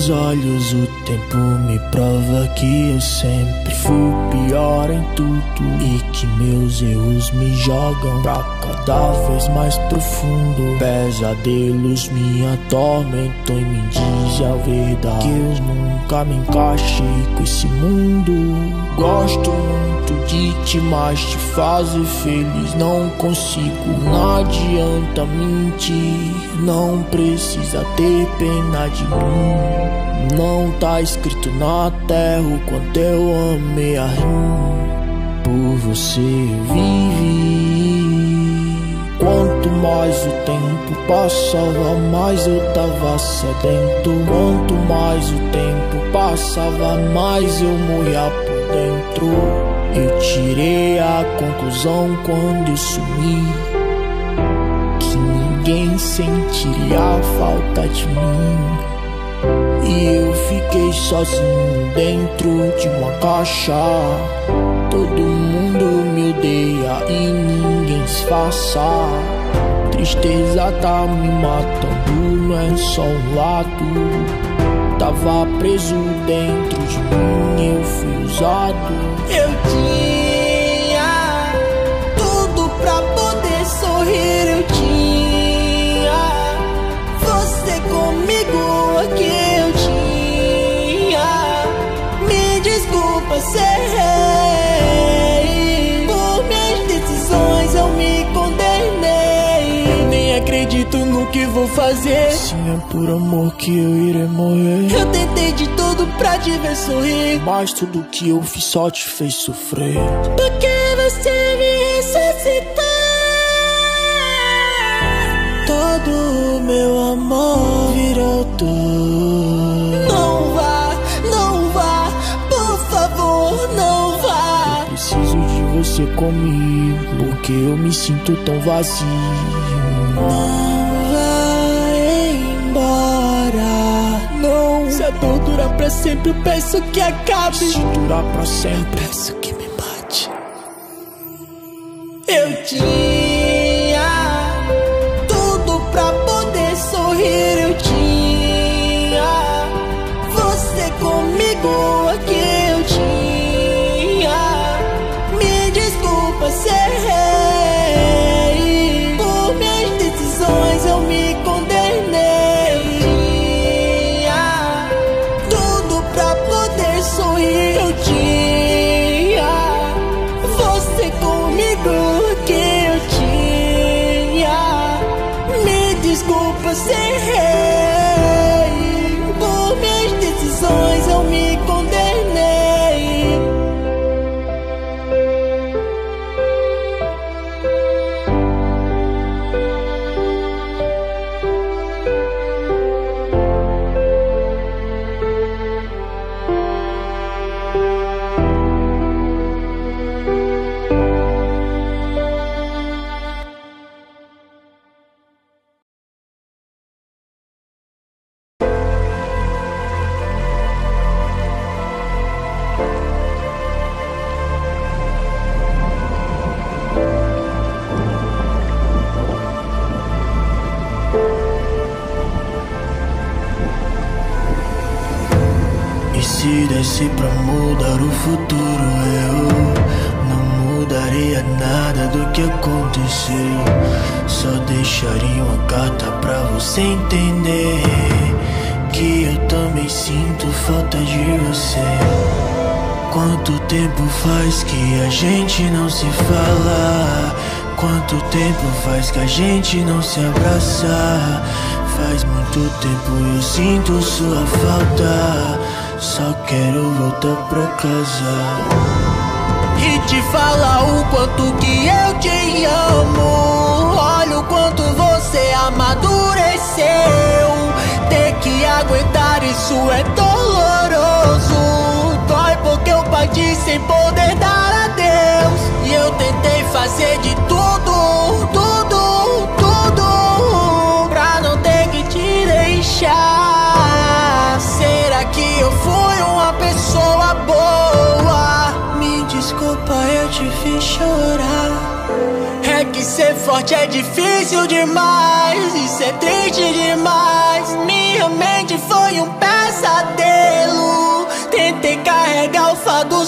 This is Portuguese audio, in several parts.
meus olhos o tempo me prova que eu sempre fui pior em tudo, e que meus erros me jogam pra cada vez mais profundo. Pesadelos me atormentam e me dizem a verdade, que eu nunca me encaixei com esse mundo. Gosto muito de ti, mas te fazer feliz não consigo. Não adianta mentir, não precisa ter pena de mim. Não tá escrito na terra o quanto eu amei a rim. Por você eu vivi. Quanto mais o tempo passava, mais eu tava sedento. Quanto mais o tempo passava, mais eu morria por dentro. Eu tirei a conclusão quando eu sumi, que ninguém sentiria a falta de mim. E eu fiquei sozinho dentro de uma caixa. Todo mundo me odeia e ninguém disfarça. Tristeza tá me matando, não é só um lado. Tava preso dentro de mim, eu fui usado. Eu tinha tudo pra poder sorrir, eu tinha você comigo aqui, eu tinha. Me desculpa ser rei, por minhas decisões eu me condenei. Eu nem acredito no que vou fazer, sim, é por amor que eu irei morrer. Eu tentei de tudo pra te ver sorrir, mas tudo que eu fiz só te fez sofrer. Porque você me ressuscitou. Todo meu amor virou dor. Não vá, por favor, não vá. Eu preciso de você comigo, porque eu me sinto tão vazio. Não vai embora, não. Se a dor durar pra sempre, eu peço que acabe. Se durar pra sempre, eu peço que me mate. Eu tinha tudo pra poder sorrir, eu tinha você comigo aqui, eu tinha. Me desculpa ser rei, por minhas decisões eu me condenei. Tinha tudo pra poder sorrir, eu tinha você comigo aqui, eu tinha. Me desculpa ser rei, por minhas decisões eu me condenei. E se desse pra mudar o futuro, eu não mudaria nada do que aconteceu. Só deixaria uma carta pra você entender que eu também sinto falta de você. Quanto tempo faz que a gente não se fala? Quanto tempo faz que a gente não se abraça? Faz muito tempo eu sinto sua falta. Só quero voltar pra casa e te falar o quanto que eu te amo. Olha o quanto você amadureceu. Ter que aguentar isso é doloroso. Dói porque eu parti sem poder dar adeus. E eu tentei fazer de tudo, tudo, tudo pra não ter que te deixar. Será que eu fui uma pessoa boa? Me desculpa, eu te fiz chorar. É que ser forte é difícil demais, isso é triste demais. Minha mente foi um pesadelo, tentei carregar o fardo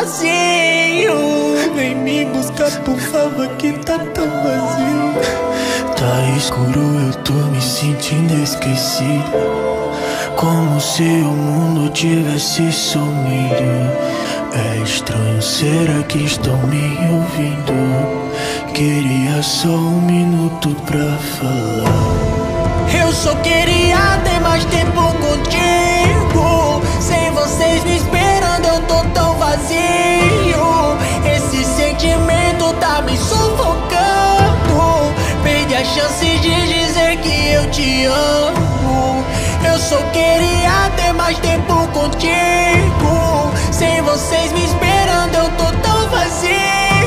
sozinho. Vem me buscar, por favor, que tá tão vazio. Tá escuro, eu tô me sentindo esquecido, como se o mundo tivesse sumido. É estranho, será que estão me ouvindo? Queria só um minuto pra falar. Eu só queria ter mais tempo contigo. Sem vocês me esperando eu tô tão vazio. Esse sentimento tá me sufocando. Perdi a chance de dizer que eu te amo. Eu só queria ter mais tempo contigo. Sem vocês me esperando eu tô tão vazio.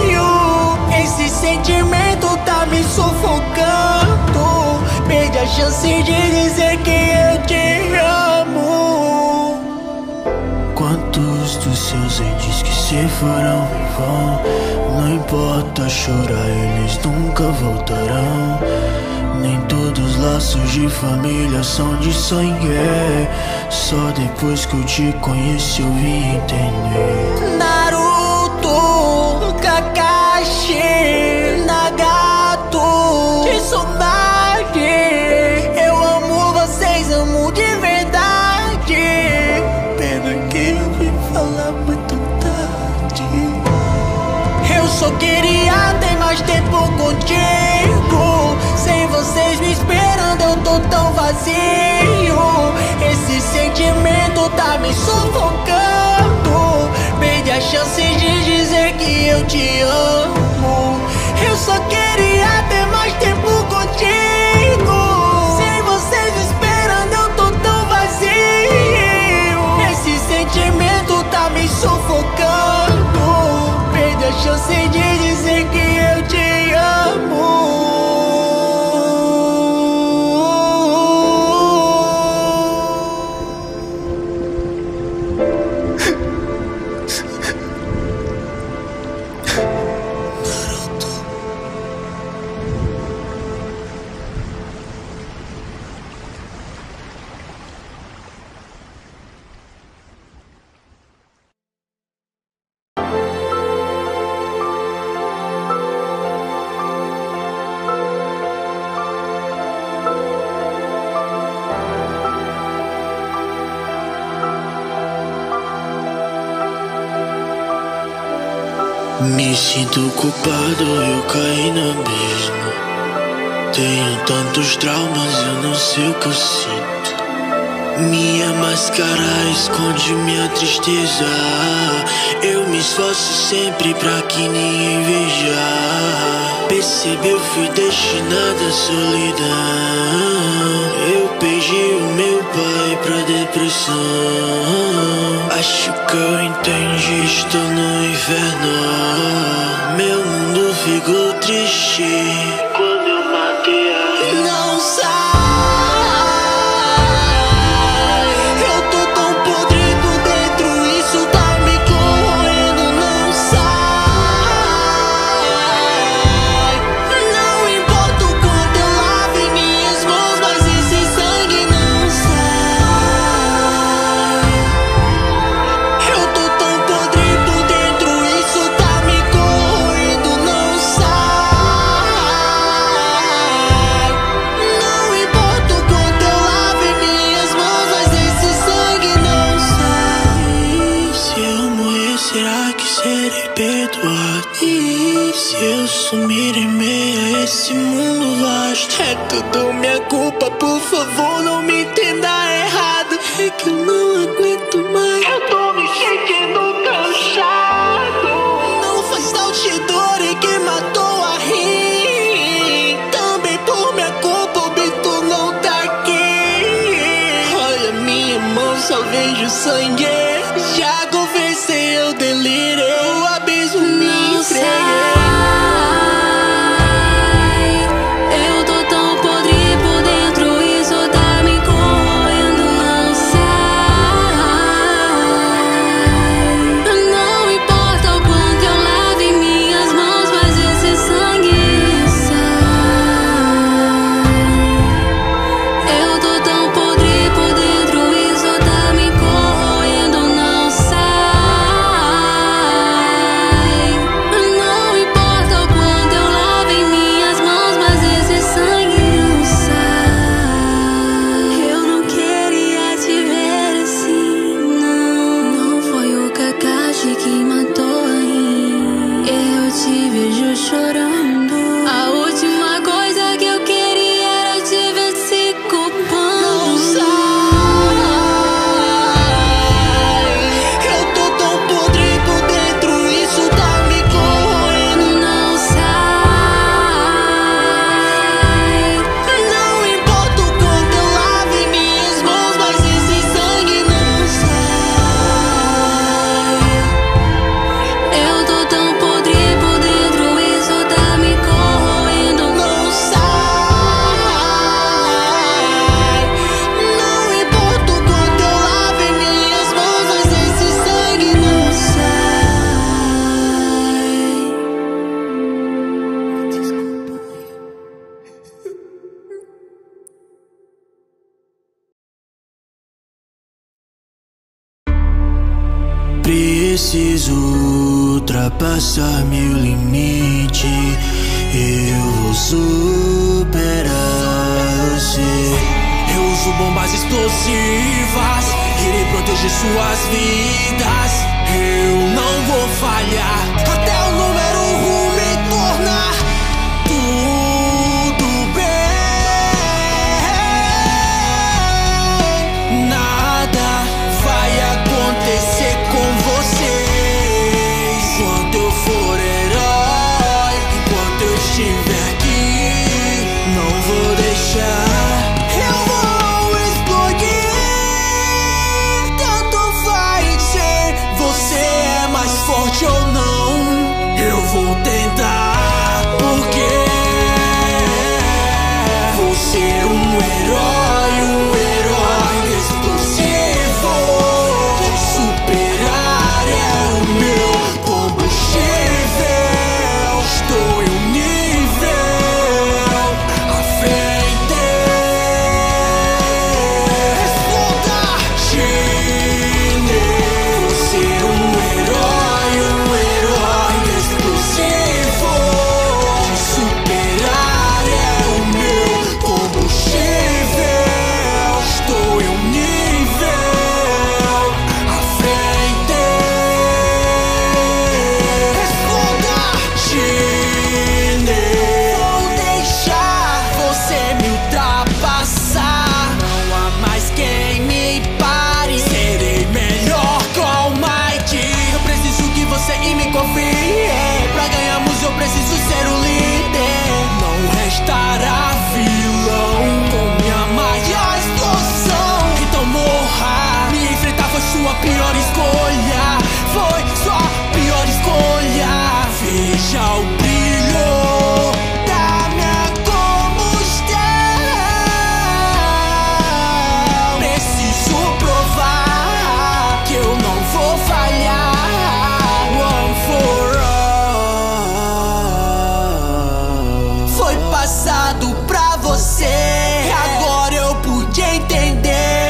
Esse sentimento tá me sufocando. Perdi a chance de dizer que eu te amo. Quantos dos seus entes que se foram e vão? Não importa chorar, eles nunca voltarão. Nem todos os laços de família são de sangue. Só depois que eu te conheci eu vim entender. Naruto, Kakashi, Nagato, Tsunade, eu amo vocês, amo de verdade. Pena que eu vim falar muito tarde. Eu só queria ter mais tempo contigo. Sem vocês me esperando eu tô tão vazio. Esse sentimento tá me sufocando. Perdi a chance de dizer que eu te amo. Eu só queria ter mais tempo contigo. Sem vocês me esperando eu tô tão vazio. Esse sentimento tá me sufocando. Perdi a chance de dizer que eu te amo. Me sinto culpado, eu caí no abismo. Tenho tantos traumas, eu não sei o que eu sinto. Minha máscara esconde minha tristeza. Eu me esforço sempre pra que ninguém veja. Percebi, eu fui destinado à solidão. Eu perdi o meu pai pra depressão. Acho que eu entendi, estou no inferno. Meu mundo ficou triste quando eu matei a... Não sai. Eu tô tão podrido dentro, isso tá me corroendo. Não sai. Não importa o quanto eu lave minhas mãos, mas esse sangue não sai. Eu tô tão podrido dentro, isso tá me corroendo. Não sai. Não importa o quanto eu lave minhas mãos, mas esse sangue não sai. Se eu morrer, será que serei perdoado? E se eu sumir em meio a esse mundo vasto? É tudo minha culpa, por favor, não me entenda errado. É que eu não aguento mais, eu tô me sentindo cansado. Não faz tal de dor e que matou a rim. Também por minha culpa o Bito não tá aqui. Olha minha mão, só vejo sangue. Já conversei, eu delirei. O abismo me entreguei. Eu tô tão podre por dentro, isso tá me corroendo. Não sai. Não importa o quanto eu lave minhas mãos, mas esse sangue vejo chorando. A última coisa que eu queria era te ver se culpando. Não sai, eu tô tão podre por dentro, isso tá me corroendo. Não sai. Não importa o quanto eu lave minhas mãos, mas esse sangue não sai. Eu tô tão podre por dentro, isso tá me corroendo. Não sai. Não importa o quanto eu lave minhas mãos, mas esse sangue não sai. Preciso ultrapassar meu limite. Eu vou superar você. Eu uso bombas explosivas, irei proteger suas vidas. Eu não vou falhar até o número 1 me tornar tudo bem. Nada vai acontecer com vocês enquanto eu for herói, enquanto eu estiver aqui. Não vou deixar, eu vou explodir. Tanto faz ser, você é mais forte ou não. Eu vou tentar, porque vou ser um herói explosivo. Te superar é o meu combustível. Estou em um nível à frente. Exploda, Gine. Vou ser um herói explosivo. Te superar é o meu combustível. Estou em um nível à frente. Exploda, Gine. Vou deixar você me ultrapassar. Não há mais quem me pare. Serei melhor que o All Might. Eu preciso que você e me confie. Pra ganharmos eu preciso ser o líder. Não restará vilão com minha maior explosão. Então morra. Me enfrentar foi sua pior escolha. Foi sua pior escolha. Veja o brilho da minha combustão. Preciso provar que eu não vou falhar. One for all. Foi passado pra você, agora eu pude entender.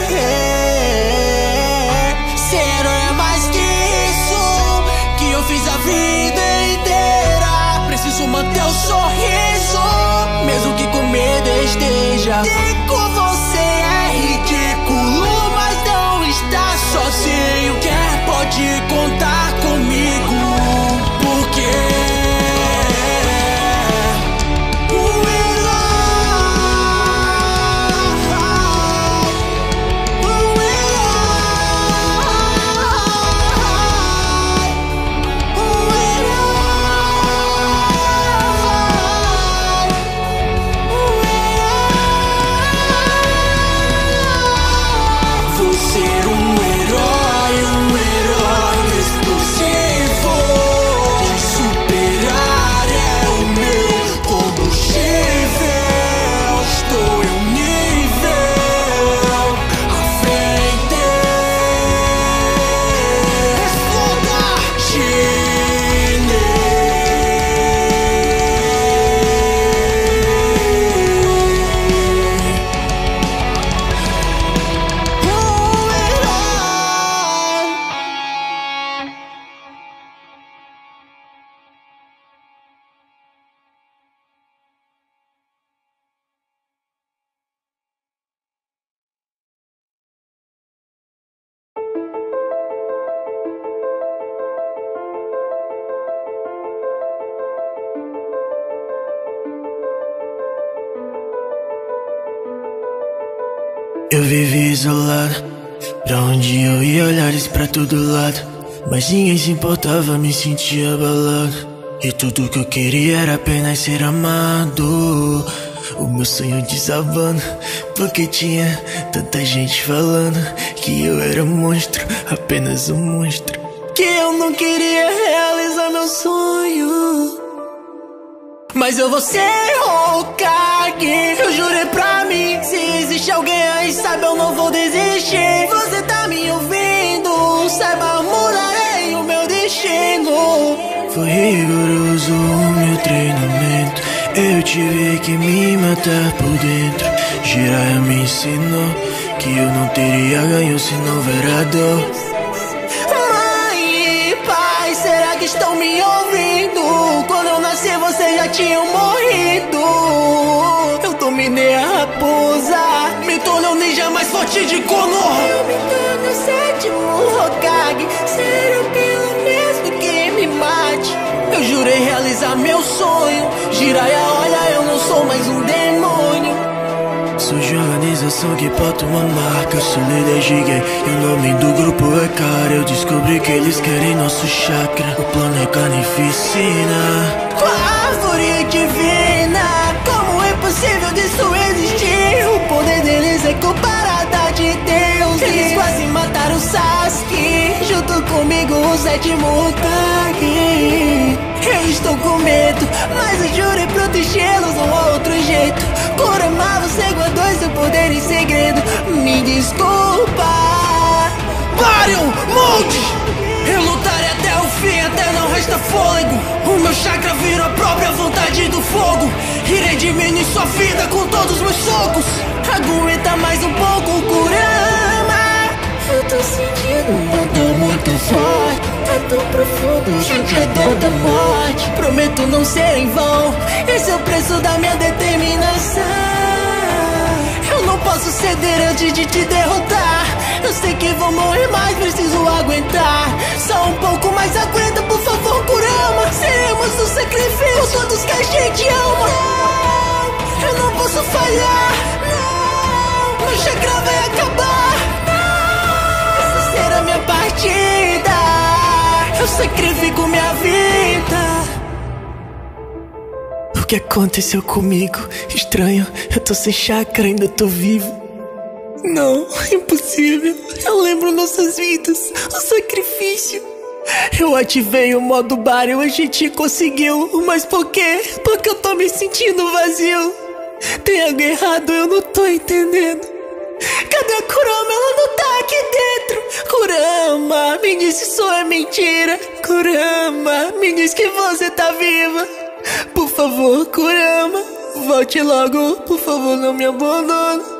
Ser é mais que isso, que eu fiz a vida inteira. Preciso manter o sorriso, mesmo que com medo esteja. Digo, você é ridículo, mas não está sozinho. Quer pode contar comigo, porque o vou ser um herói Eu vivi isolado, pra onde eu ia olhares pra todo lado, mas ninguém se importava, me sentia abalado. E tudo que eu queria era apenas ser amado. O meu sonho desabando, porque tinha tanta gente falando que eu era um monstro, apenas um monstro. Que eu não queria realizar meu sonho, mas eu vou ser Hokage. Eu jurei pra mim, se existe alguém aí, sabe, eu não vou desistir. Você tá me ouvindo, saiba, mudarei o meu destino. Foi rigoroso o meu treinamento, eu tive que me matar por dentro. Jiraiya me ensinou que eu não teria ganho se não houver a dor. Mãe e pai, será que estão me ouvindo? Quando eu nasci vocês já tinham morrido. Eu dominei a raposa, me tornei o ninja mais forte de Konoha. Eu me torno o sétimo Hokage, será pelo mesmo que me mate. Eu jurei realizar meu sonho, Jiraiya, olha, eu não sou mais um demônio. Sou de organização que bota uma marca, sou líder gigante e o nome do grupo é cara. Eu descobri que eles querem nosso chakra, o plano é carnificina. Com a árvore divina, como é possível disso existir? O poder deles é comparado de Deus. Eles quase mataram Sasuke, junto comigo o sétimo Hokage. Eu estou com medo, mas eu jurei protegê-los, não há outro jeito. Kurama, você guardou seu poder em segredo, me desculpa. Baryon, monte! Eu lutarei até o fim, até não resta fôlego. O meu chakra virou a própria vontade do fogo. Irei diminuir sua vida com todos os meus socos. Aguenta mais um pouco, Kurama. Eu tô sentindo uma dor muito forte, é tão profundo, gente, é dor da morte. Prometo não ser em vão, esse é o preço da minha determinação. Eu não posso ceder antes de te derrotar. Eu sei que vou morrer, mas preciso aguentar. Só um pouco mais, aguenta, por favor, Kurama. Seremos o sacrifício por todos que a gente ama. Não, eu não posso falhar. Não, meu chakra vai acabar. Essa será minha partida. Eu sacrifico minha vida. O que aconteceu comigo? Estranho, eu tô sem chakra, ainda tô vivo. Não, impossível. Eu lembro nossas vidas, o sacrifício. Eu ativei o modo Baryon, a gente conseguiu. Mas por quê? Porque eu tô me sentindo vazio. Tem algo errado, eu não tô entendendo. Cadê a Kurama? Ela não tá aqui dentro. Kurama, me diz se isso é mentira. Kurama, me diz que você tá viva. Por favor, Kurama, volte logo. Por favor, não me abandone.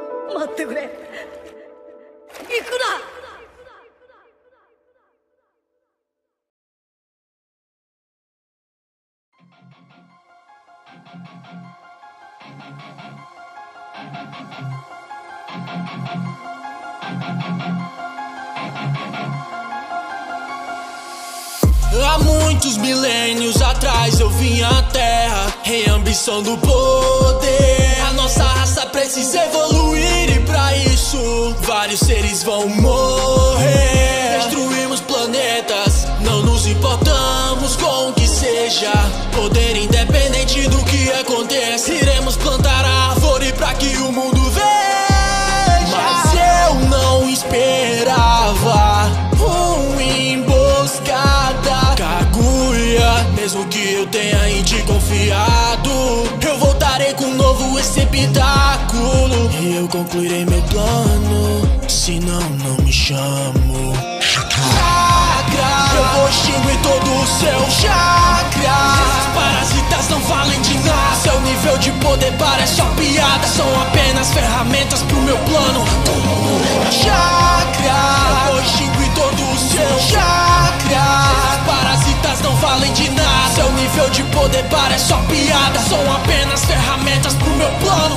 Há muitos milênios atrás eu vim à Terra em ambição do poder. A nossa raça precisa evoluir e pra isso vários seres vão morrer. Destruímos planetas, não nos importamos com o que seja. Poder independente do que aconteça. Iremos plantar a árvore pra que o mundo veja. Mas eu não esperava uma emboscada. Kaguya, mesmo que eu tenha em ti confiado, eu voltarei com um novo receptáculo. E eu concluirei meu plano, senão não me chamo chakra. Eu vou extinguir todo o seu chakra. Esses parasitas não valem de nada. Seu nível de poder parece só piada. São apenas ferramentas pro meu plano. Chakra. Eu vou extinguir todo o seu chakra. Esses parasitas não valem de nada. Seu nível de poder parece só piada. São apenas ferramentas pro meu plano.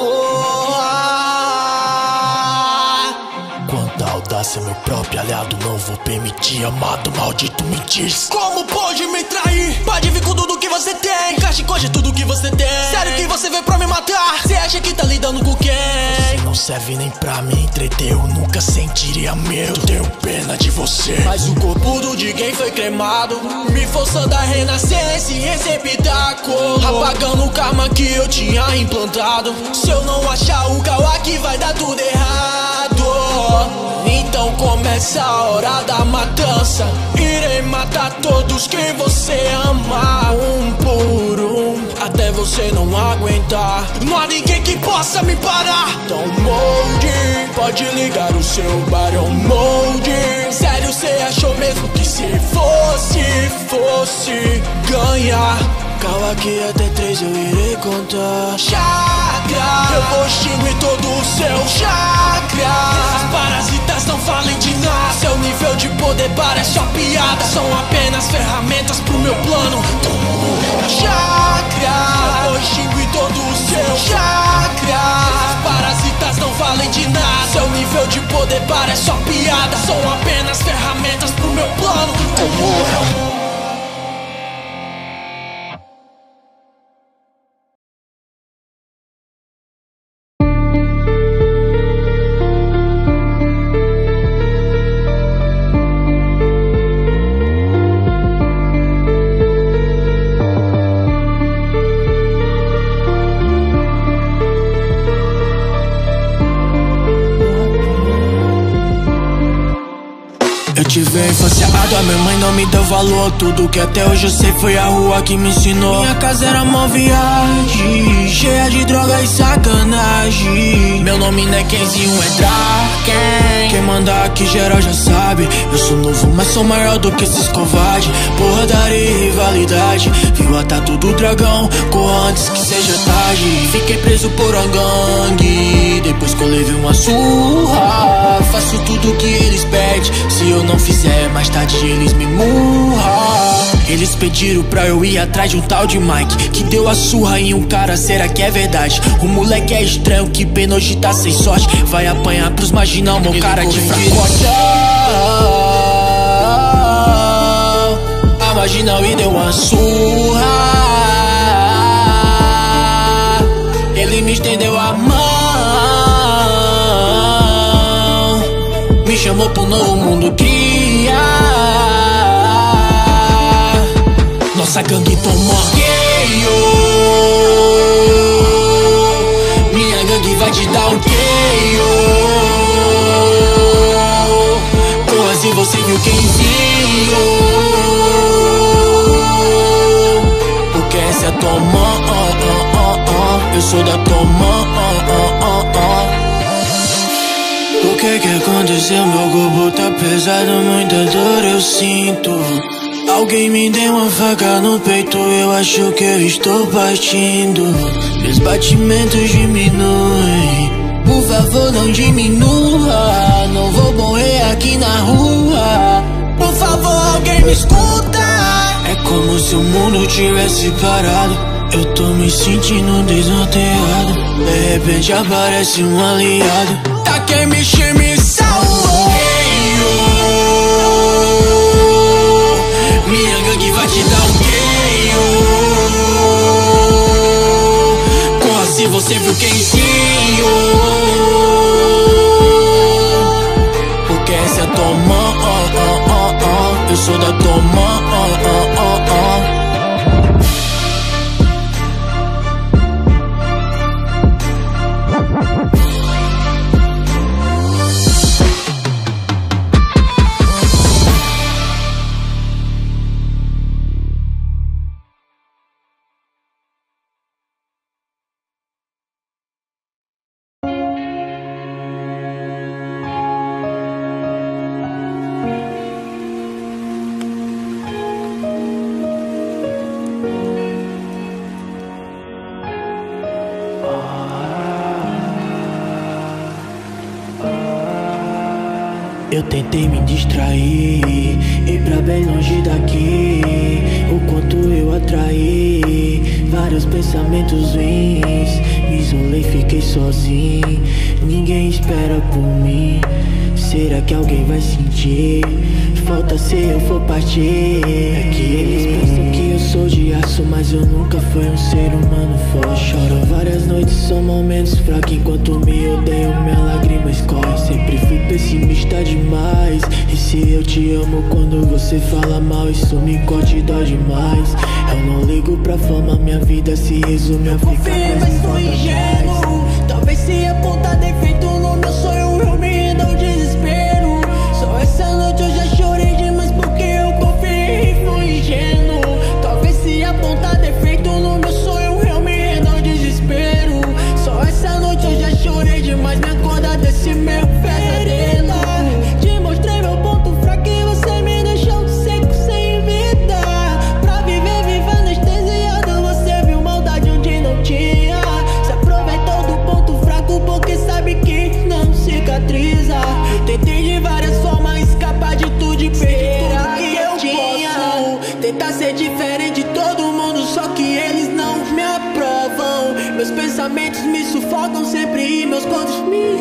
Quanta audácia, meu próprio aliado não vou permitir, amado maldito me diz. Como pode me trair? Pode vir com tudo que você tem. Encaixe com tudo que você tem. Sério que você veio pra me matar? Você acha que tá lidando com quem? Você não serve nem pra me entreter, eu nunca sentiria medo. Tenho pena de você. Mas o corpo de quem foi cremado, me forçando a renascer nesse receptáculo, apagando o karma que eu tinha implantado. Se eu não achar o Kawaki vai dar tudo errado. Então começa a hora da matança. Irei matar todos que você ama, um por um, até você não aguentar. Não há ninguém que possa me parar. Então molde, pode ligar o seu barão molde. Sério, cê achou mesmo que se fosse ganhar? Kawaki até 3 eu irei contar. Chakra, eu vou extinguir todo o seu chakra. Parasitas não falem de nada. Seu nível de poder parece só piada. São apenas ferramentas pro meu plano. Chakra, eu vou extinguir todo o seu chakra. Parasitas não falem de nada. Seu nível de poder parece só piada. São apenas ferramentas pro meu plano. Eu tive a infância árdua, minha mãe não me deu valor. Tudo que até hoje eu sei foi a rua que me ensinou. Minha casa era mó viagem, cheia de droga e sacanagem. Meu nome não é Kenzinho, é Draken. Quem manda aqui geral já sabe. Eu sou novo, mas sou maior do que esses covardes. Porradaria e rivalidade. Viu a tatu do dragão, corra antes que seja tarde. Fiquei preso por uma gangue, depois que eu levei uma surra. Faço tudo que eles pedem, se eu não fizer, mais tarde eles me murram. Eles pediram pra eu ir atrás de um tal de Mike, que deu a surra em um cara, será que é verdade? O moleque é estranho, que pena hoje tá sem sorte. Vai apanhar pros marginal, meu cara de fracote. A marginal e deu uma surra. Ele me estendeu a mão, me chamou pro novo mundo criar. Nossa gangue tomou KO. Minha gangue vai te dar um KO. Porra, se você viu quem viu, porque essa é a tua mão. Eu sou da tua mão. O que aconteceu? Meu corpo tá pesado, muita dor eu sinto. Alguém me deu uma faca no peito, eu acho que eu estou partindo. Meus batimentos diminuem, por favor não diminua. Não vou morrer aqui na rua, por favor alguém me escuta. É como se o mundo tivesse parado, eu tô me sentindo desnorteado. De repente aparece um aliado. Tá quem me salvou. Minha gangue vai te dar um KO. Corra se você viu quem viu, porque essa é a tua mão. Eu sou da tua mão. Eu tentei me distrair, ir pra bem longe daqui. O quanto eu atraí vários pensamentos ruins. Me isolei, fiquei sozinho, ninguém espera por mim. Será que alguém vai sentir falta se eu for partir? É que eles pensam que eu sou de aço, mas eu nunca fui um ser humano forte. Choro várias noites, são momentos fracos. Enquanto me odeio, minha lágrima escorre. Sempre fui pessimista demais. E se eu te amo quando você fala mal, isso me corta e dói demais. Eu não ligo pra fama, minha vida se resume a ficar mas sou ingênuo. Talvez se apontar defeito no meu sonho, eu me rendo ao desespero. Só essa noite eu já chorei demais porque eu confiei e fui ingênuo. Talvez se apontar defeito no meu sonho, eu me rendo ao desespero. Só essa noite eu já chorei demais, me acorda desse meu pesadelo. Te mostrei meu ponto fraco e você me deixou seco, sem vida. Pra viver, viva anestesiado, você viu maldade onde não tinha. Se aproveitou do ponto fraco porque sabe que não cicatriza. Tentei de várias formas escapar de tudo e perder que eu tinha. Tentar ser diferente de todo mundo, só que eles não me aprovam. Meus pensamentos me sufocam sempre e meus contos me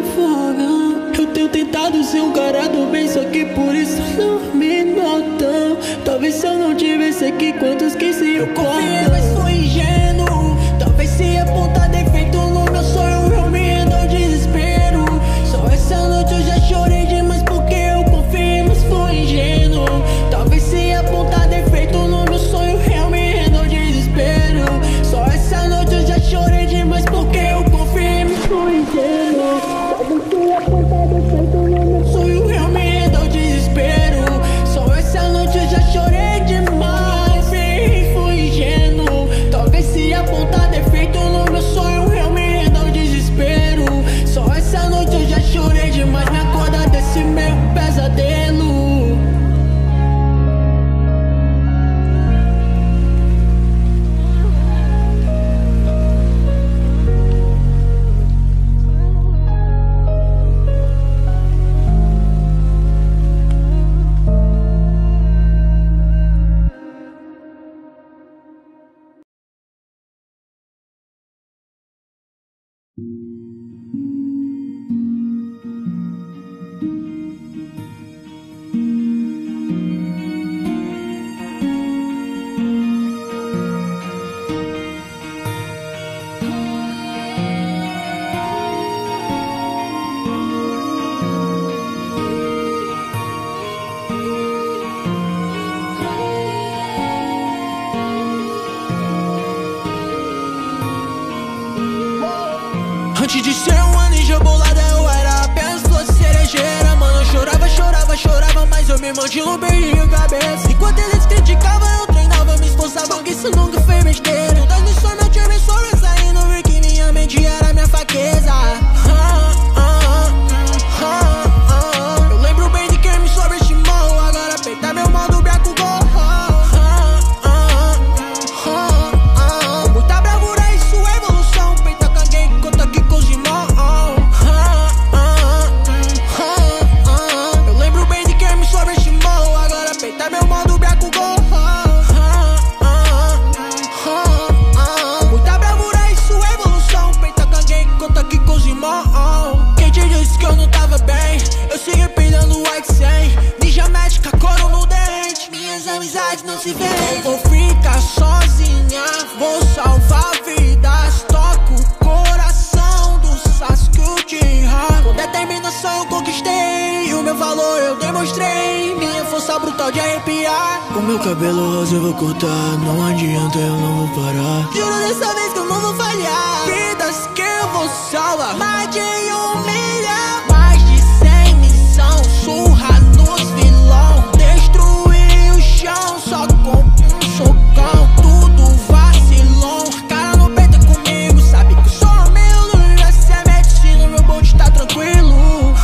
afogam. Eu tenho tentado ser um cara do bem, só que por isso não me notam. Talvez se eu não tivesse aqui, quantos que se eu confiei, mas sou ingênuo. Talvez se apontar defeito no meu sonho, eu me rendo ao desespero. Só essa noite eu já chorei demais porque eu confiei, mas fui ingênuo. Talvez se apontar defeito no meu sonho, eu me rendo ao desespero. Só essa noite eu já chorei demais porque eu confiei, mas fui ingênuo. Talvez se apontar defeito no meu sonho, eu me rendo ao desespero. Só essa noite eu já chorei demais e fui ingênuo. Talvez se apontar defeito no meu sonho, eu me rendo ao desespero. Só essa noite eu já chorei demais, me acorda desse meu pesadelo. Antes de ser uma ninja bolada, eu era apenas tua cerejeira. Mano, eu chorava, mas eu me mantive no beijo de cabeça. Enquanto eles criticavam, eu treinava, me esforçava, que isso nunca foi besteira. Todas as missões meu time sobressaindo, vi que minha mente era minha fraqueza. Eu lembro bem de quem me sobreestimou, agora peita meu modo Biaco Gol. Muita bravura, isso é evolução. Peita caguei, conta aqui com os irmãos. Eu lembro bem de quem me sobreestimou, agora peita meu modo Biaco Gol. Muita bravura, isso é evolução. Peita caguei, conta aqui com os irmãos. Quem te disse que eu não tava bem? Eu sigo pedindo white 100. Ninja médica, couro no dente. Minhas amizades não se veem. Vou ficar sozinha, vou salvar vidas. Toco o coração do Sasuke Uchiha. Com determinação eu conquistei, e o meu valor eu demonstrei. Minha força brutal de arrepiar. O meu cabelo rosa eu vou cortar, não adianta, eu não vou parar. Juro dessa vez que eu não vou falhar. Vidas que eu vou salvar, mais de 1 milhão. Mais de 100 missão, surra nos vilão. Destruir o chão só com um socão. Tudo vacilão, cara não peita comigo. Sabe que eu sou humilde, essa é medicina, meu bonde tá tranquilo.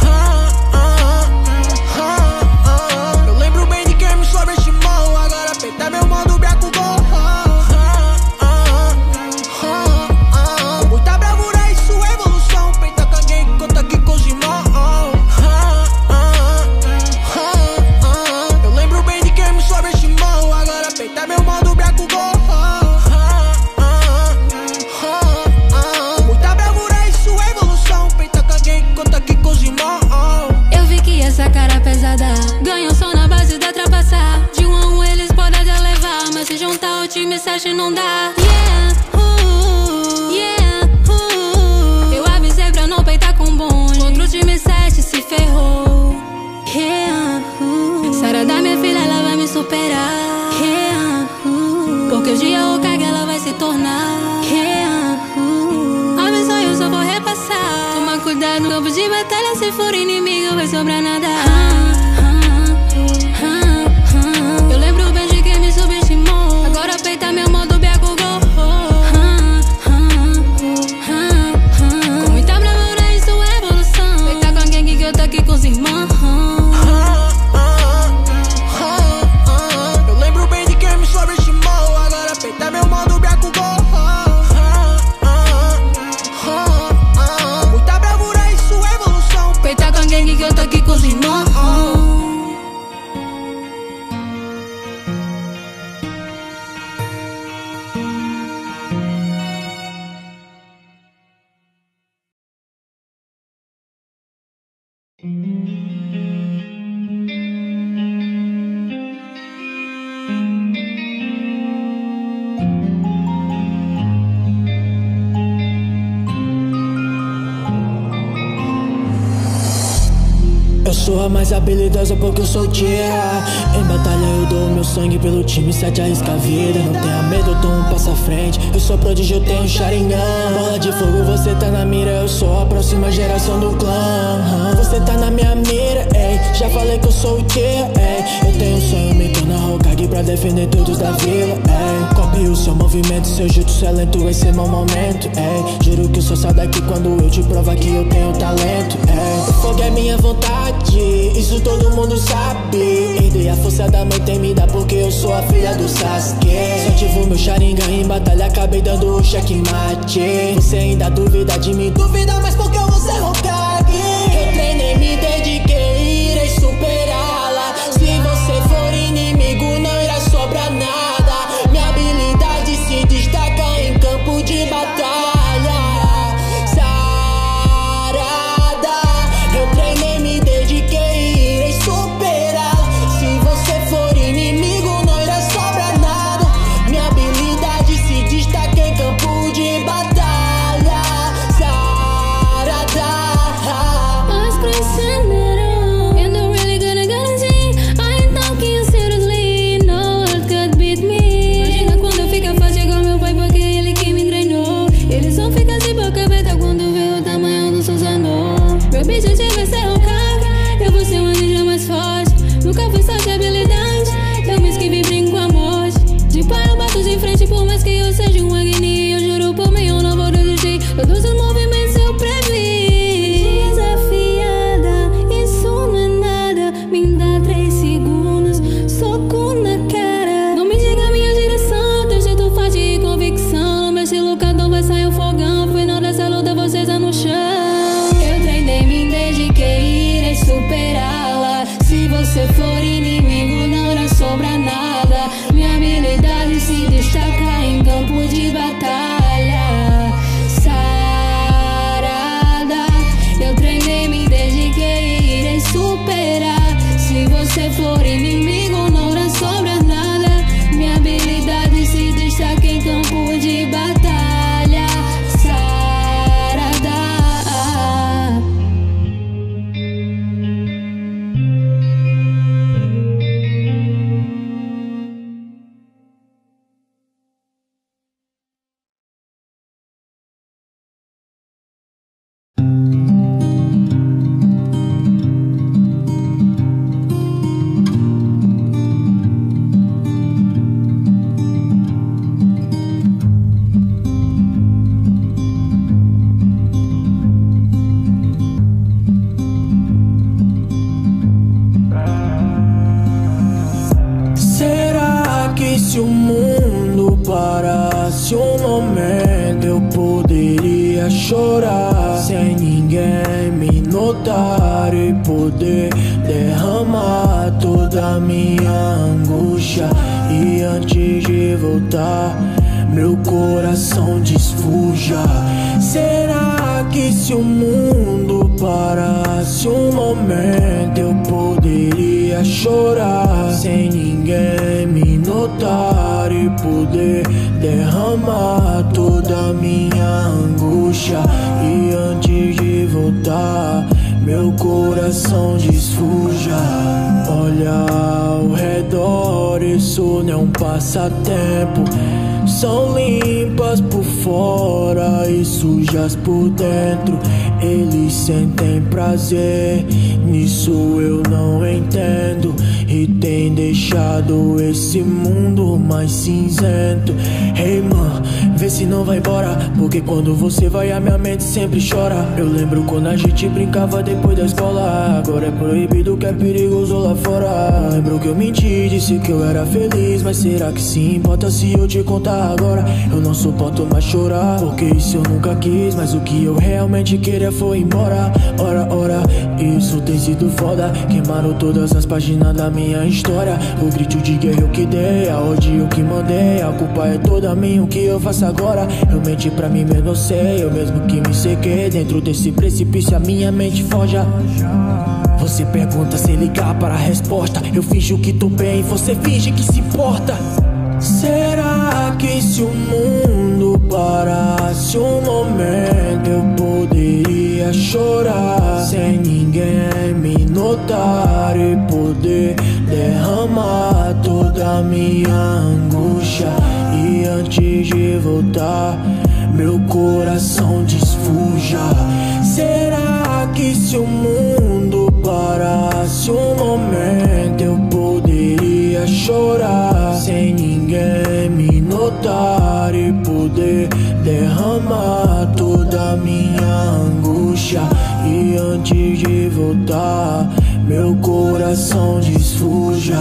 Eu lembro bem de quem me sobreestimou, agora peita meu modo Biaco Gol. Muita bravura, isso é evolução. Peita caguei, conta aqui com os irmãos. baixo não dá. Eu avisei pra não peitar com bonde. Outro time 7 se ferrou. Sara da minha filha, ela vai me superar. Porque hoje é o caga, ela vai se tornar. Abençoe, eu só vou repassar. Toma cuidado no campo de batalha, se for inimigo vai sobrar nada. Eu lembro bem de quem me subestimou. Agora peita meu modo Biacugo. Com muita bravura, isso é evolução. Peita com a gangue que eu tô aqui com os irmãos. Eu lembro bem de quem me subestimou. Agora peita meu modo Biacugo. Com muita bravura, isso é evolução. Peita com a gangue que eu tô aqui com os irmãos. Eu sou a mais habilidosa porque eu sou Tierra. Em batalha eu dou meu sangue pelo time 7, arrisca a vida. Não tenha medo, eu dou um passo à frente. Eu sou prodígio, eu tenho Sharingan. Bola de fogo, você tá na mira. Eu sou a próxima geração do clã. Você tá na minha mira, ei. Já falei que eu sou o Tierra, ei. Eu tenho um sonho, me tornar Hokage pra defender todos da vila, ei. Copie o seu movimento, seu jutsu é lento, esse é meu momento, ei. Juro que eu sou só daqui quando eu te provar que eu tenho talento, ei. O fogo é minha vontade, isso todo mundo sabe. Herdei a força da mãe temida porque eu sou a filha do Sasuke. Só tive o meu Sharingan em batalha, acabei dando o checkmate. Você ainda duvida de mim, duvida mais porque eu vou ser Hokage. Eu treinei, me dediquei, irei superá-la. Se você for inimigo não irá sobrar nada. Minha habilidade se destaca em campo de batalha. Todos os movimentos eu previ. Desafiada, isso não é nada. Me dá 3 segundos, soco na cara. Não me diga a minha direção, teu jeito forte e convicção. No meu estilo cada um vai sair o fogão. No final dessa luta vocês é no chão. Eu treinei, me dediquei, irei superá-la. Se você for inimigo não irá sobrar nada. Minha habilidade se destaca em campo de batalha. Se for inimigo não irá sobrar nada. Minha habilidade se destaca em campo de batalha. Sarada. Se o mundo parasse um momento, eu poderia chorar sem ninguém me notar e poder derramar toda a minha angústia. E antes de voltar, meu coração desfuja. Será que se o mundo parasse um momento, eu poderia chorar sem ninguém me notar e poder derramar toda a minha angústia. E antes de voltar, meu coração desfuja. Olha ao redor, isso não é um passatempo. São limpas por fora e sujas por dentro. Eles sentem prazer, nisso eu não entendo. E tem deixado esse mundo mais cinzento. Hey man, vê se não vai embora, porque quando você vai a minha mente sempre chora. Eu lembro quando a gente brincava depois da escola. Agora é proibido, que é perigoso lá fora. Lembro que eu menti, disse que eu era feliz, mas será que se importa se eu te contar agora? Eu não suporto mais chorar, porque isso eu nunca quis, mas o que eu realmente queria foi ir embora. Ora, isso tem sido foda. Queimaram todas as páginas da minha história. O grito de guerra eu que dei, a ódio eu que mandei. A culpa é toda minha, o que eu faço agora? Eu menti pra mim mesmo, eu sei. Eu mesmo que me sequei dentro desse precipício, a minha mente forja. Você pergunta sem ligar para a resposta. Eu finjo que tô bem, você finge que se importa. Será que se o mundo parasse um momento, eu poderia chorar sem ninguém me notar e poder derramar toda a minha angústia? E antes de voltar, meu coração desfuja. Será que se o mundo parasse um momento, eu poderia chorar sem ninguém me notar e poder derramar toda a minha angústia? E antes de voltar, meu coração desfuja.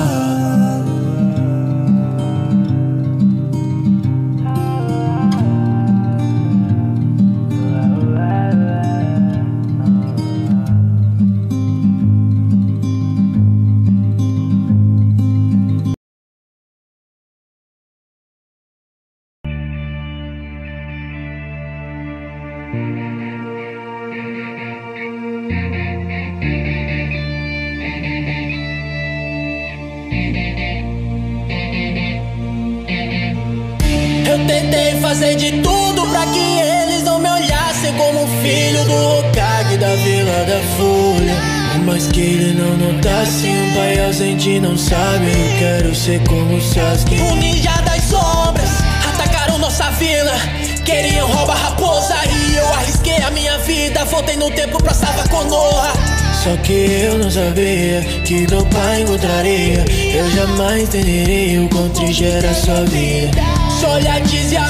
Eu tentei fazer de tudo pra que eles não me olhassem como filho do Hokage da Vila da Folha. Mas que ele não notasse, um pai ausente não sabe. Eu quero ser como o Sasuke. O ninja das sombras atacaram nossa vila, queriam roubar a raposa e eu arrisquei a minha vida. Voltei no tempo pra salvar Konoha. Só que eu não sabia que meu pai encontraria. Eu jamais entenderia o quão triste era sua vida. Seu olhar dizia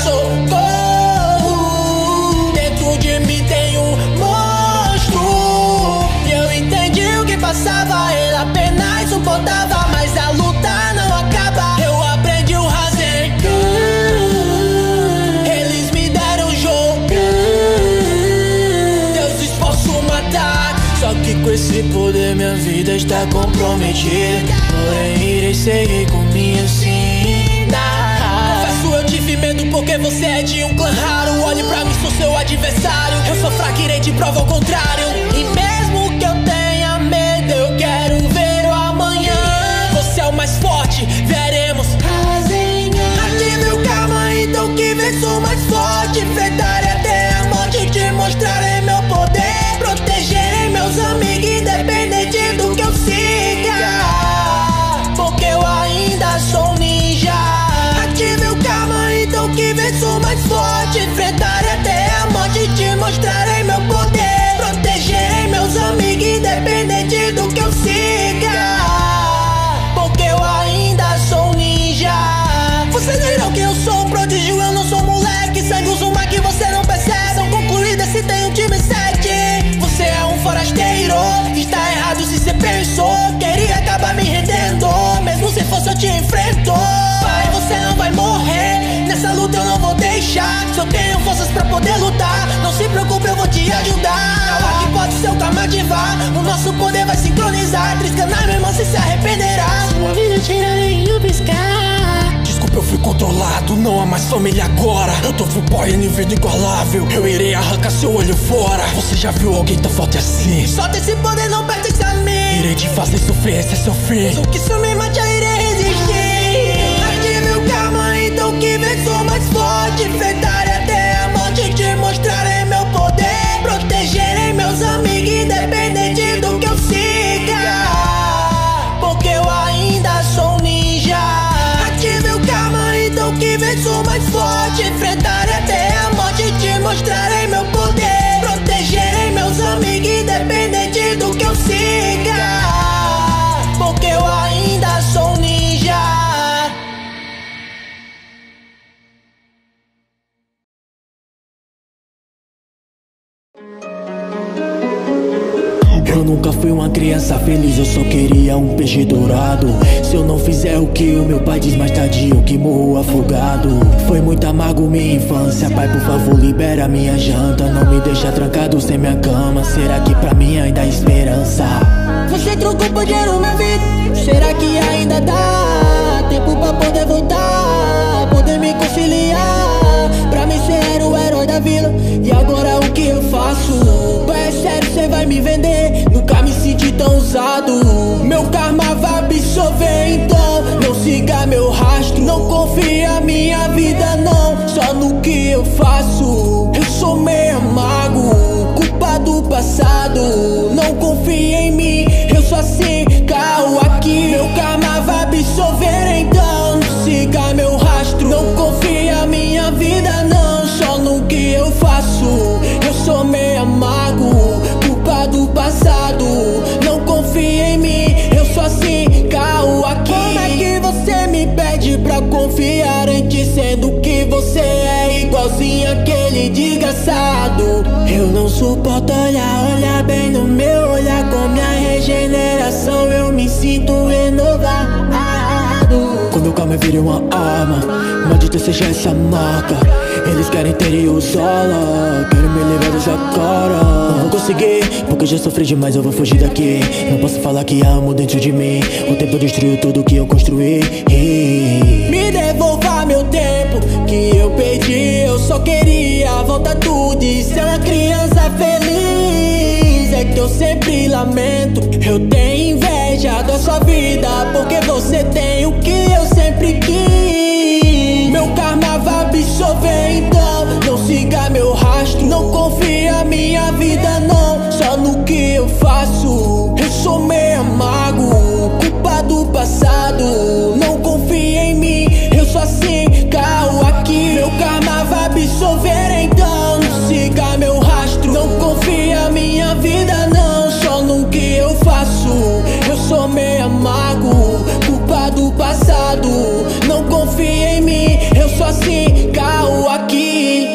socorro, dentro de mim tem um monstro. E eu entendi o que passava, ele apenas suportava, mas a luta não acaba. Eu aprendi o Rasengan, eles me deram jogo. Deus esforço matar. Só que com esse poder minha vida está comprometida. Porém irei seguir com minha sina. Confesso eu tive medo porque você é de um clã raro. Olhe pra mim, sou seu adversário. Eu sou fraco, irei te provar o contrário. E mesmo que eu tenha medo, eu quero ver o amanhã. Você é o mais forte, veremos. Ative o karma, então que vem sou mais forte. Enfrentarei até a morte, te mostrarei meu poder. Protegerei meus amigos, independente do que eu siga, porque eu ainda sou ninja. Ative o karma, então que vem sou mais forte. Enfrentarei até a morte, te mostrarei meu poder. Protegerei meus amigos, independente do que eu siga, porque eu ainda sou ninja. Vocês viram que eu sou um prodígio, eu não sou moleque. Sangue Uzumaki você não percebe. São concluídas se tem um time 7. Você é um forasteiro, está errado se você pensou. Queria acabar me rendendo, mesmo se fosse eu te enfrento. Pai, você não vai morrer, nessa luta eu não vou deixar. Se eu tenho forças pra poder lutar, não se preocupe, eu vou te ajudar. Aqui pode ser o karma ativar, o nosso poder vai sincronizar. Triscana, minha irmã, se arrependerá. Sua vida tirarei em um piscar. Desculpa, eu fui controlado, não há mais família agora. Eu tô full boy, nível inigualável. Eu irei arrancar seu olho fora. Você já viu alguém tão forte assim? Só desse poder não pertence a mim. Irei te fazer sofrer, esse é seu fim. O que isso me mate, eu irei resistir. Ative o karma, então que vem sou mais forte. fui uma criança feliz, eu só queria um peixe dourado. Se eu não fizer o que o meu pai diz, mais tarde eu que morro afogado. Foi muito amargo minha infância, pai por favor libera minha janta. Não me deixa trancado sem minha cama, será que pra mim ainda há esperança? Você trocou por dinheiro na vida, será que ainda dá tempo pra poder voltar, poder me conciliar? Pra mim cê era o herói da vila, e agora o que eu faço? Pai, é sério, cê vai me vender? Nunca me senti tão usado. Meu karma vai absorver, então não siga meu rastro. Não confia minha vida não, só no que eu faço. Eu sou meio amargo, culpa do passado. Não confia em mim, eu sou assim, carro aqui. Meu karma vai absorver, então não siga meu rastro. Não confia minha vida não, só no que eu faço. Eu sou meio amargo, culpa do passado. Não confia em mim, eu sou assim, carro aqui. Como é que você me pede pra confiar em ti, sendo que você é igualzinho aquele desgraçado? Eu não suporto olhar bem no meu olhar. Com minha regeneração eu me sinto renovado. Quando o calma vira uma arma, maldita seja essa marca. Eles querem ter e usá-la, querem me levar dessa cara. Não vou conseguir, porque já sofri demais, eu vou fugir daqui. Não posso falar que amo dentro de mim, o tempo destruiu tudo que eu construí. Me devolva meu tempo que eu perdi, eu só queria voltar tudo e ser uma criança feliz. É que eu sempre lamento, eu tenho inveja da sua vida, porque você tem o que eu sempre quis. Meu karma vai absorver, então não siga meu rastro. Não confia minha vida não, só no que eu faço. Eu sou meio amargo, culpa do passado. Não confia em mim, eu sou assim, carro aqui. Meu karma vai absorver, então não siga meu rastro. Não confia minha vida não, só no que eu faço. Eu sou meio amargo, culpa do passado. Não confia em mim, eu sou assim, carro aqui.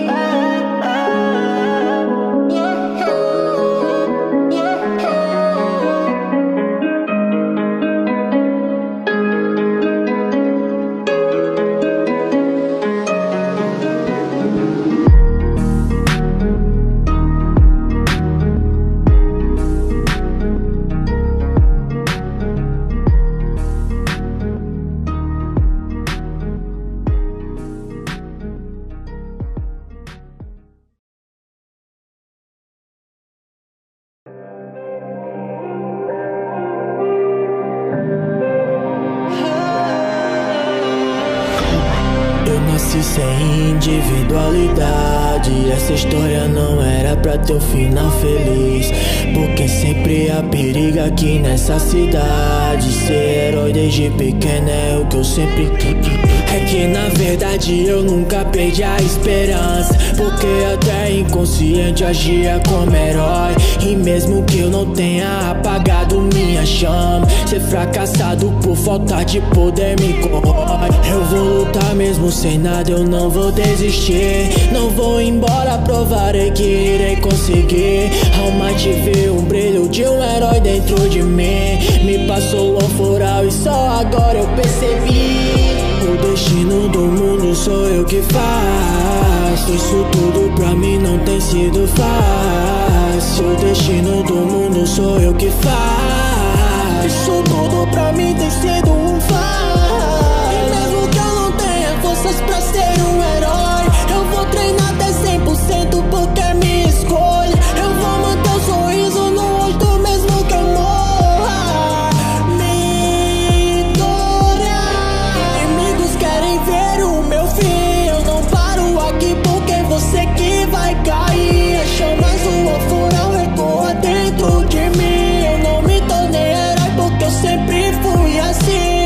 Nasci sem individualidade, essa história não era pra ter um final feliz. Porque sempre há perigo aqui nessa cidade. Ser herói desde pequeno é o que eu sempre quis. É que na verdade eu nunca perdi a esperança, porque até inconsciente agia como herói. E mesmo que eu não tenha apagado minha chama, ser fracassado por falta de poder me corrói. Eu vou lutar mesmo sem nada, eu não vou desistir. Não vou embora, provarei que irei conseguir. Almighty viu um brilho de um herói dentro de mim. Me passou o alforal e só agora eu percebi. O destino do mundo sou eu que faço. Isso tudo pra mim não tem sido fácil. O destino do mundo sou eu que faço. Isso tudo pra mim tem sido um fardo. E mesmo que eu não tenha forças pra ser um herói, eu vou treinar até 100% porque é minha escolha. Eu vou manter o sorriso no rosto mesmo que eu morra. Vitória. Inimigos querem ver o meu fim, eu não paro aqui porque você que vai cair. As chamas do alforal ecoam dentro de mim. Eu não me tornei herói porque eu sempre fui assim.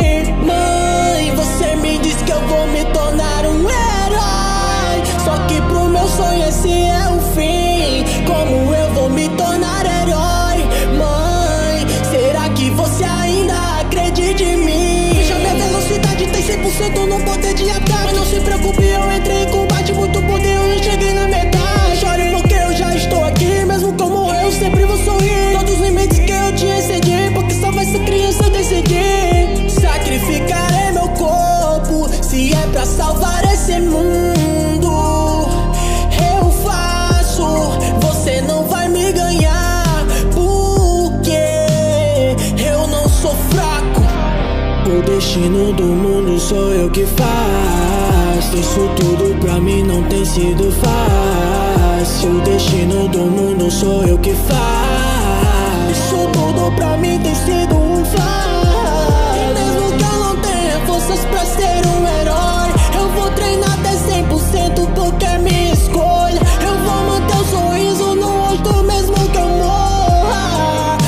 destino do mundo sou eu que faço. Isso tudo pra mim não tem sido fácil. O destino do mundo sou eu que faço. Isso tudo pra mim tem sido um fardo. E mesmo que eu não tenha forças pra ser um herói, eu vou treinar até 100% porque é minha escolha. Eu vou manter o sorriso no rosto mesmo que eu morra.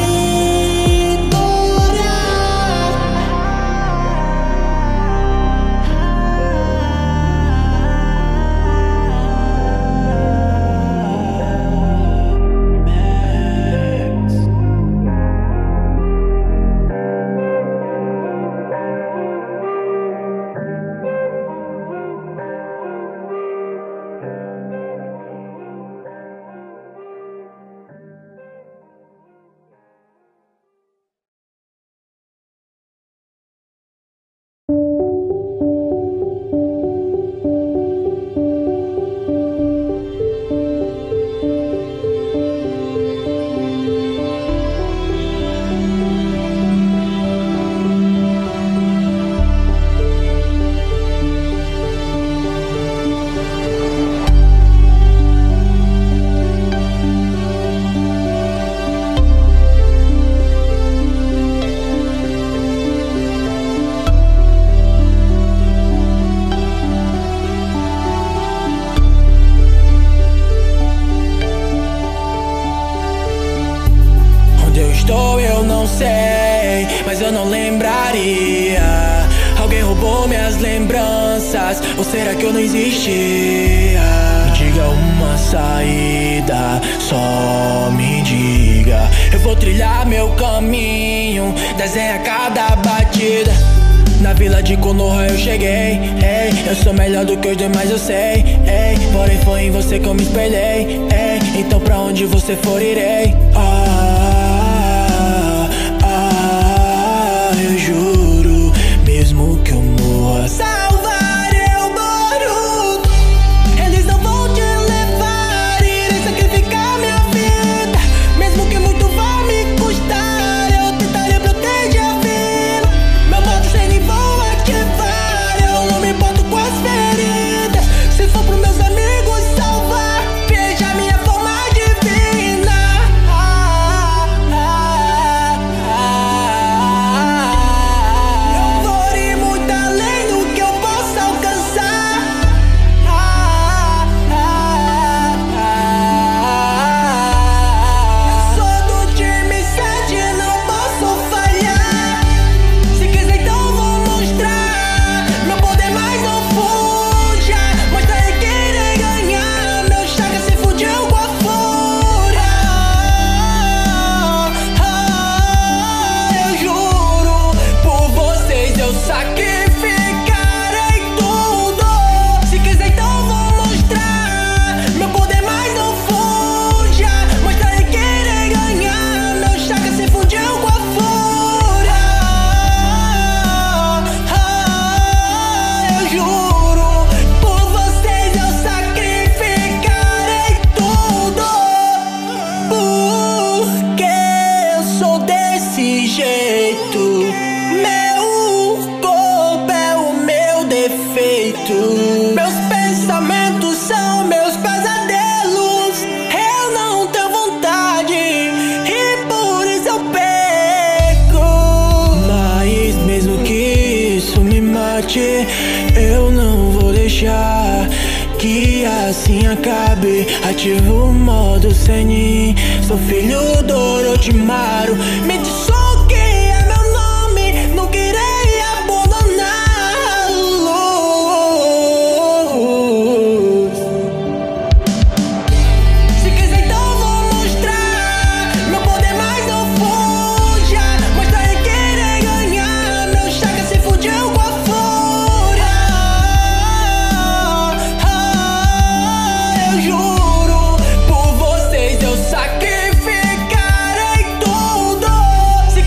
Eu não sei, mas eu não lembraria. Alguém roubou minhas lembranças, ou será que eu não existia? Me diga uma saída, só me diga. Eu vou trilhar meu caminho, desenha cada batida. Na vila de Konoha eu cheguei, ei. Eu sou melhor do que os demais, eu sei, ei. Porém foi em você que eu me espelhei, ei. Então pra onde você for irei. Eu juro, mesmo que eu morra, salvarei o Boruto. Eles não vão te levar, irei sacrificar minha vida. Mesmo que muito vá me custar, eu tentarei proteger a vila. Meu modo Chunin vou ativar, eu não me importo com as feridas. Se for pros meus amigos salvar, veja minha forma divina. Meus pensamentos são meus pesadelos. Eu não tenho vontade e por isso eu peco. Mas mesmo que isso me mate, eu não vou deixar que assim acabe. Ativo o modo Chunin, sou filho do Orochimaru. Mitsuki é meu nome, nunca irei abandonar. Juro, por vocês eu sacrificarei tudo. Se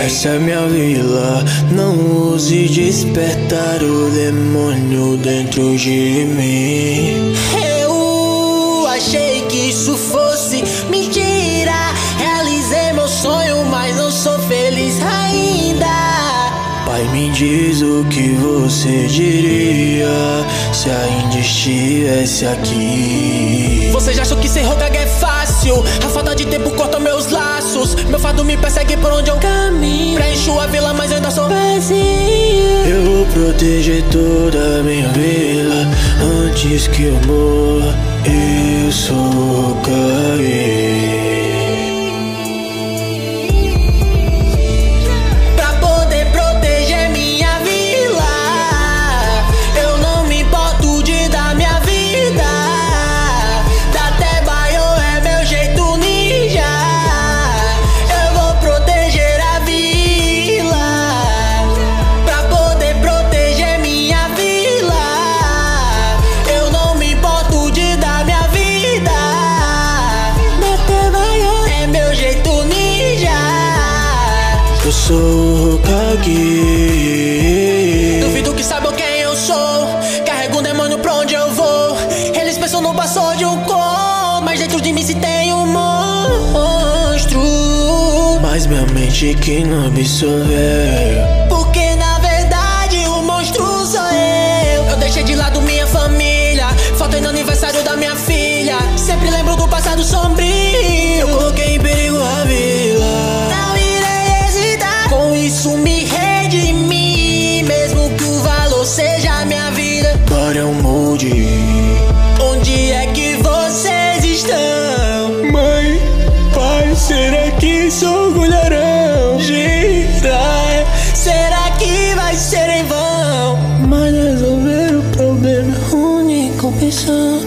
essa é minha vila. Não use despertar o demônio dentro de mim. Eu achei que isso fosse mentira. Realizei meu sonho, mas não sou feliz ainda. Pai, me diz o que você diria se ainda estivesse aqui. Você já achou que ser Hokage é fácil? A falta de tempo corta meus laços. Meu fardo me persegue por onde eu caminho. Preencho a vila, mas ainda sou vazio. Eu vou proteger toda a minha vila antes que eu morra. Eu sou Hokage. Eu sou Hokage. Duvido que saibam quem eu sou. Carrego um demônio pra onde eu vou. Eles pensam no passou de um cor, mas dentro de mim se tem um monstro. Mas minha mente que não absorveu. Porque na verdade o monstro sou eu. Eu deixei de lado minha família. Faltei no aniversário da minha filha. Sempre lembro do passado sombrio. Eu coloquei em perigo a vila. Com isso me redimi, mesmo que o valor seja a minha vida. Para um molde. Onde é que vocês estão? Mãe, pai, será que se orgulharão? Girar, será que vai ser em vão? Mas resolver o problema é a única opção.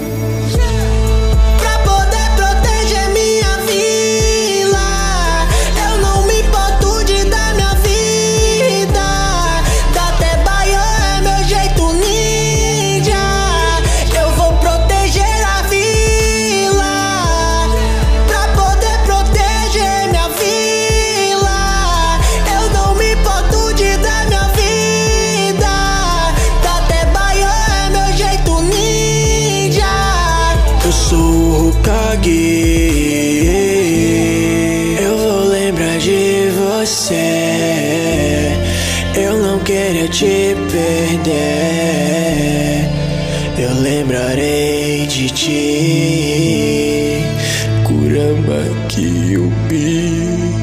Eu sou Hokage. Eu vou lembrar de você. Eu não queria te perder. Eu lembrarei de ti. Kurama Kyuubi.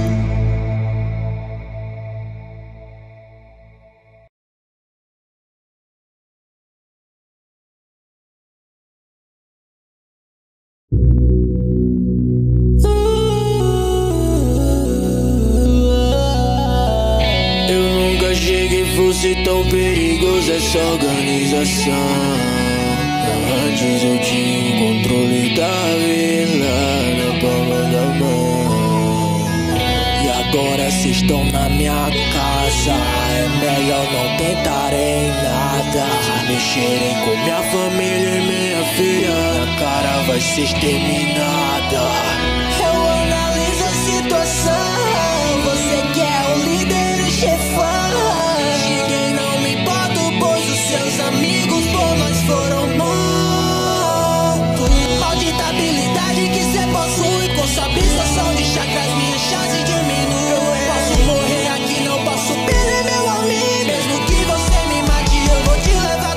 Eu nunca achei que fosse tão perigoso essa organização. Antes eu tinha o controle da vila na palma da mão. E agora cês estão na minha casa. É melhor não tentarem nada. Mexerem com minha família e minha filha, a cara vai ser exterminada. Eu analiso a situação. Você que é o líder e chefão. Ninguém não me importa, pois os seus amigos por nós foram mortos. Maldita habilidade que cê possui. Com sua absorção de chakras minhas chances diminuem. Eu posso morrer aqui, não posso perder meu amigo. Mesmo que você me mate, eu vou te levar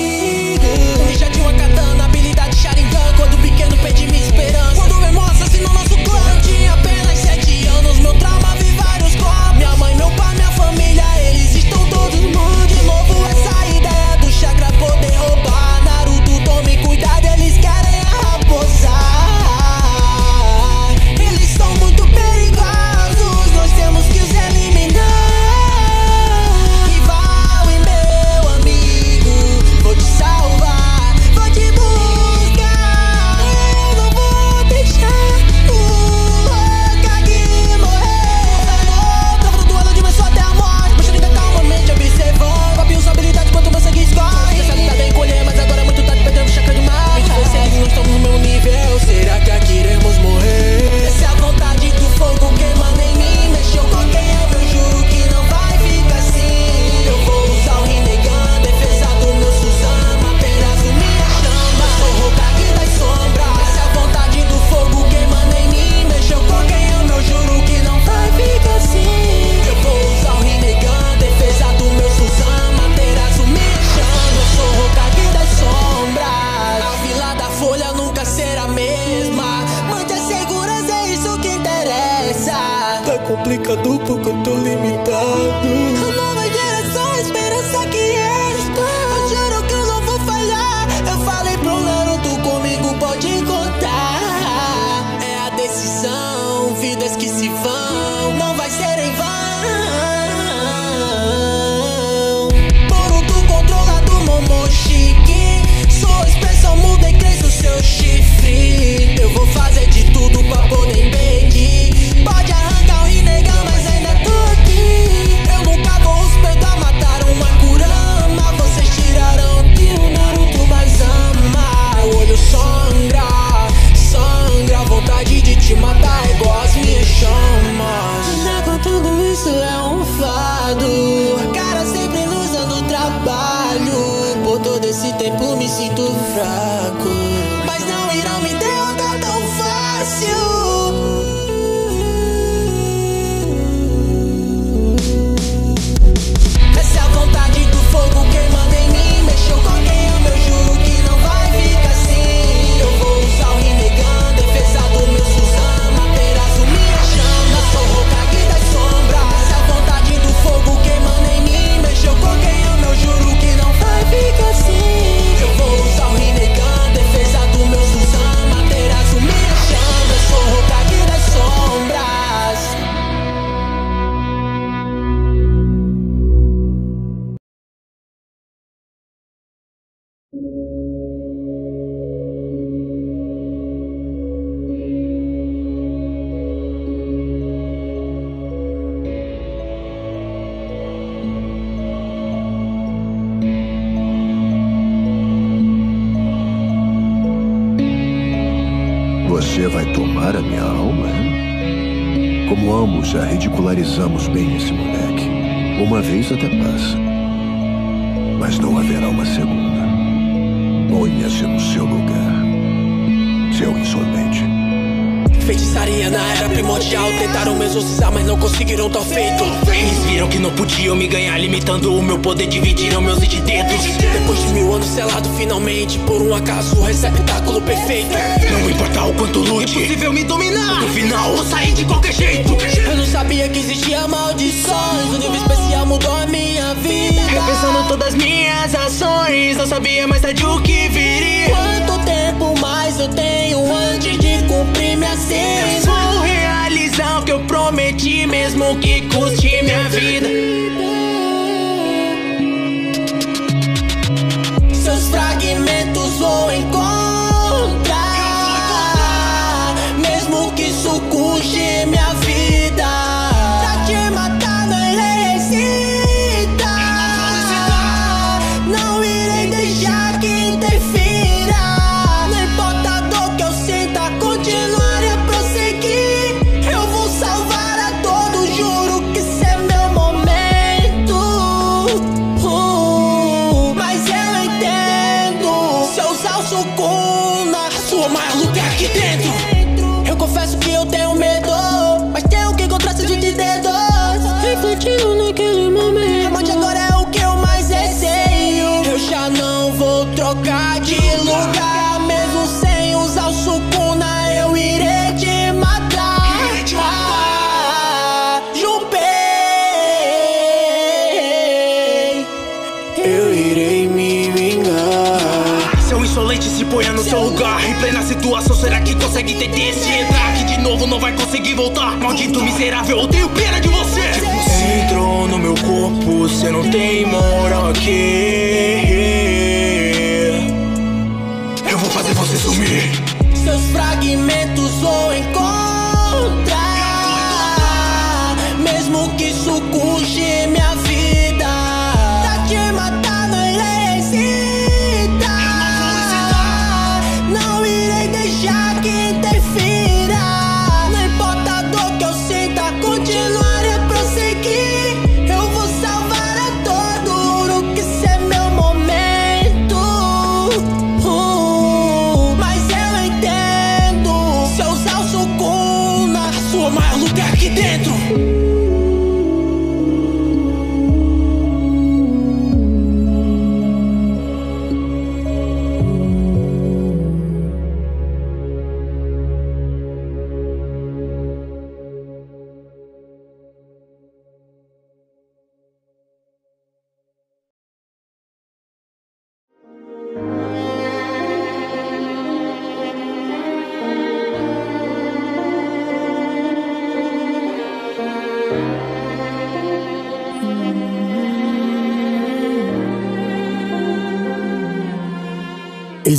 comigo. Já tinha uma katana, habilidade Sharingan. Quando pequeno perdi minha esperança. Quando meu irmão assassinou multiplica duplo que eu tô limitado. Nova geração, esperança que estou. Eu juro que eu não vou falhar. Eu falei pro Lano, tu comigo pode contar. É a decisão, vidas que se vão, não vai ser em vão. Boruto controlado, Momoshiki. Sua expressão muda e cresce o seu chifre. Eu vou fazer de tudo pra poder impedir. Pode arrancar o Rinnegan, mas ainda tô aqui. Eu nunca vou os pegar, mataram uma Kurama. Vocês tirarão que o Naruto mais ama. O olho sangra, sangra. A vontade de te matar é igual as minhas chamas. Já com tudo isso é um fado. Cara sempre luzando o trabalho. Por todo esse tempo me sinto fraco, mas não irão me derrotar tão fácil. Essa é a vontade do fogo queimando em mim. Mexeu com quem ama, eu juro que não vai ficar assim. Eu vou usar o Rinnegan, defesa do meu Suzama. Terazu minha chama, sou Hokage das sombras. Essa é a vontade do fogo queimando em mim. Mexeu com quem ama, eu juro que não vai ficar assim. Eu vou usar o Rinnegan, defesa do meu Suzama. Terazu minha chama, sou Hokage das sombras. Você vai tomar a minha alma, é? Como ambos já ridicularizamos bem esse moleque. Uma vez até passa, mas não haverá uma segunda. Ponha-se no seu lugar, seu insolente. Feitiçaria na era primordial. Tentaram me exorcizar, mas não conseguiram tal feito. Eles viram que não podiam me ganhar, limitando o meu poder, dividiram meus 20 dedos. Depois de 1000 anos selado finalmente, por um acaso o receptáculo perfeito. Não importa o quanto lute, impossível me dominar. No final vou sair de qualquer jeito. Eu não sabia que existia maldições. O nível especial mudou a minha vida. Repensando todas minhas ações, não sabia mais tarde o que viria. Quanto tempo mais eu tenho antes de cumprir minha cena? Eu vou realizar o que eu prometi, mesmo que custe minha vida. Seus fragmentos vou encontrar, mesmo que isso custe minha vida. Pra te matar não irei hesitar, não irei deixar que interfira. Não importa a dor que eu sinta, continuarei a prosseguir. Eu vou salvar a todos, juro que esse é meu momento. Mas eu entendo, se eu usar o Sukuna, sua maior luta é aqui dentro. Eu confesso que eu tenho medo, mas tenho que encontrar seus 20 dedos. Refletindo naquele momento, a morte agora é o que eu mais receio. Eu já não vou trocar de lugar, mesmo sem usar o Sukuna, eu irei te matar. Junpei, eu irei me vingar. Seu insolente se ponha no seu lugar, em plena situação, será que consegue entender? Se entrar aqui de novo não vai conseguir voltar. Maldito miserável, eu tenho pena de você. Entrou no meu corpo, cê não tem moral aqui. Eu vou fazer você sumir. Seus fragmentos vou encontrar, mesmo que isso custe minha vida. Pra te matar não irei hesitar, não irei deixar que interfira. Não importa a dor que eu sinta, continuarei a prosseguir. Eu vou salvar a todo, juro que esse é meu momento. Mas eu entendo, se eu usar o Sukuna, sua maior luta é aqui dentro.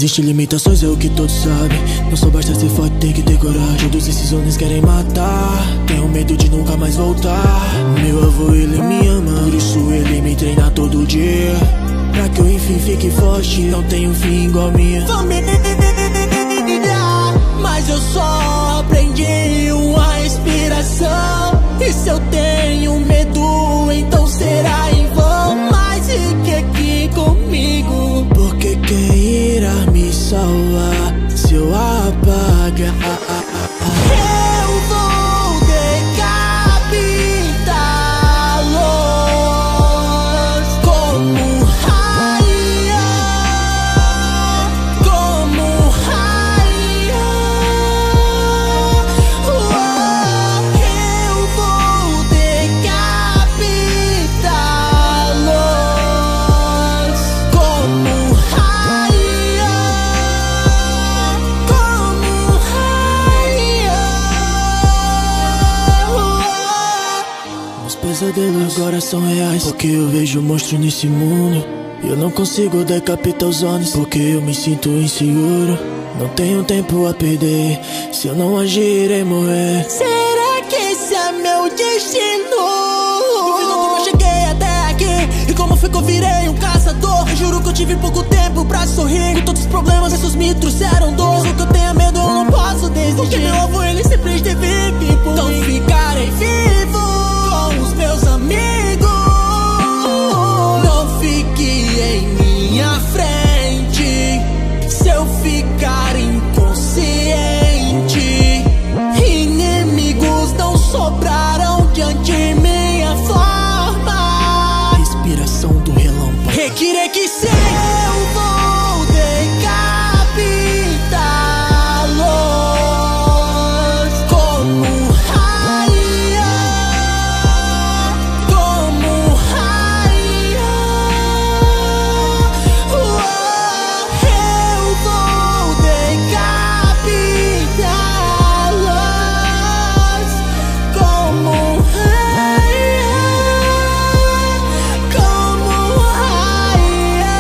Existem limitações, é o que todos sabem. Não só basta ser forte, tem que ter coragem. Todos esses homens querem matar, tenho medo de nunca mais voltar. Meu avô, ele me ama, por isso ele me treina todo dia, pra que eu enfim fique forte, não tenho fim igual a minha família. Mas eu só aprendi uma respiração. E se eu tenho medo, então será em vão. Mas fique aqui comigo, porque quem irá me salvar se eu apagar? Eu vou decapitá-los como raia, como raia. Eu vou decapitá-los como raia, como raia. Os pesadelos agora são reais, porque eu vejo monstro nesse mundo. E eu não consigo decapitar os homens, porque eu me sinto inseguro. Não tenho tempo a perder, se eu não agir irei morrer. Será que esse é meu destino? Duvido como eu cheguei até aqui, e como foi que eu virei um caçador. Eu juro que eu tive pouco tempo pra sorrir, e todos os problemas esses me trouxeram dor. Mesmo que eu tenha medo, eu não posso desistir, porque meu avô, ele sempre esteve vivo. Então ficarei vivo com os meus amigos. Não fique em minha frente, se eu ficar inconsciente, inimigos não sobrarão diante minha forma. Respiração do relâmpago. Require que se eu vou decapitá-los como raia, como raia. Eu vou decapitá-los como raia, como raia.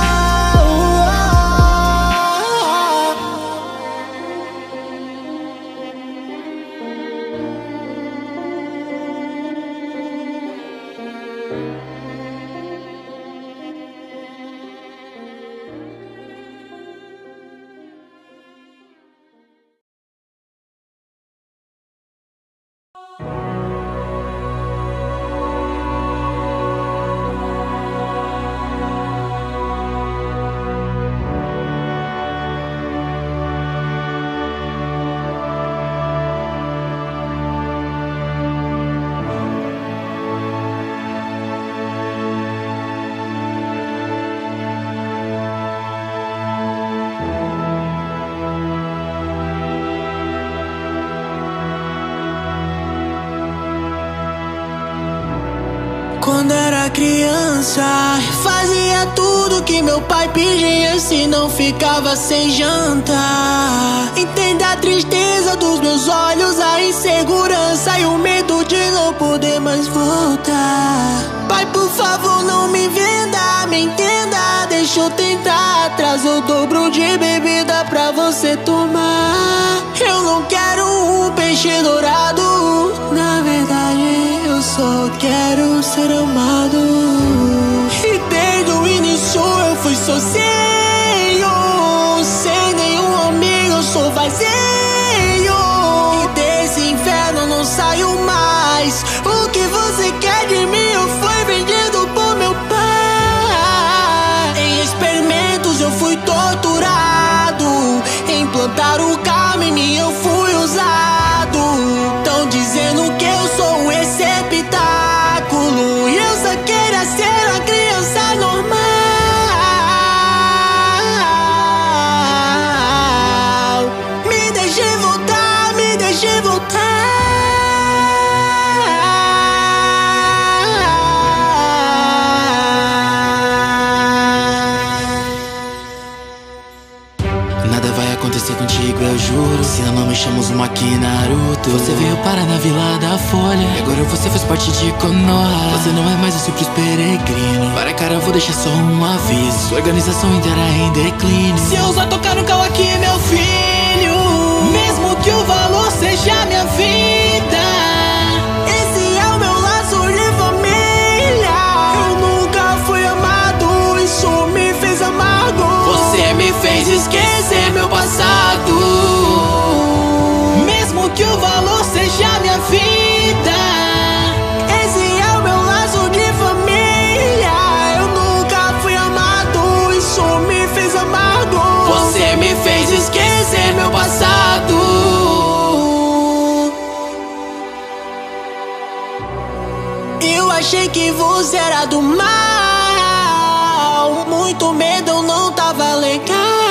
Quando era criança, fazia tudo que meu pai pedia, se não ficava sem janta. Entenda a tristeza dos meus olhos, a insegurança e o medo de não poder mais voltar. Pai, por favor, não me venda, me entenda, deixa eu tentar. Traz o dobro de bebida pra você tomar. Eu não quero um peixe dourado, na verdade eu só quero ser amado. E desde o início eu fui sozinho, sem nenhum amigo eu sou vazio. E desse inferno eu não saio mais. O que você quer de mim? Eu fui vendido por meu pai. Em experimentos eu fui torturado, implantaram o karma em mim, eu fui usado. Tão dizendo que eu sou um receptáculo, e eu só queria ser uma criança normal. Me deixe voltar, me deixe voltar. Nada vai acontecer ser contigo, eu juro. Se não me chamamos uma aqui, Naruto. Você veio parar na Vila da Folha e agora você faz parte de Konoha. Você não é mais um simples peregrino. Para cara, eu vou deixar só um aviso: sua organização inteira em declínio. Se eu usar tocar no Kawaki, meu filho, mesmo que o valor seja minha vida, esse é o meu laço de família. Eu nunca fui amado, isso me fez amargo. Você me fez esquecer meu passado, mesmo que o valor seja minha vida. Esse é o meu laço de família. Eu nunca fui amado, isso me fez amargo. Você me fez esquecer meu passado. Eu achei que você era do mal, muito medo, eu não tava legal.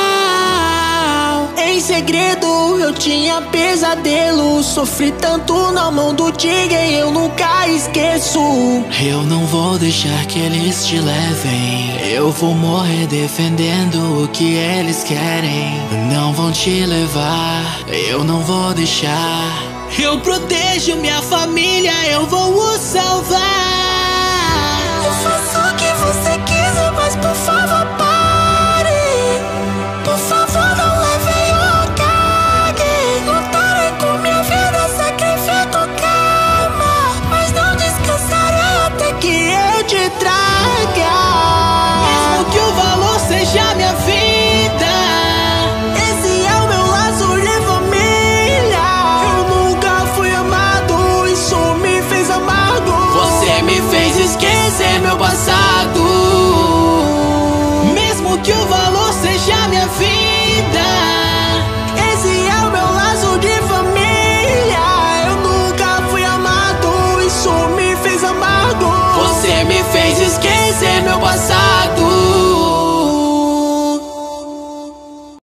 Em segredo eu tinha pesadelo, sofri tanto na mão do Tigre e eu nunca esqueço. Eu não vou deixar que eles te levem, eu vou morrer defendendo o que eles querem. Não vão te levar, eu não vou deixar. Eu protejo minha família, eu vou o salvar. Eu faço o que você quiser, mas por favor pare. Por favor não leve o Hokage. Lutarei com minha vida, sacrifico karma, mas não descansarei até que eu te traga. Mesmo que o valor seja minha vida, Esse é o meu laço de família. eu nunca fui amado, isso me fez amargo. Você me fez esquecer meu passado.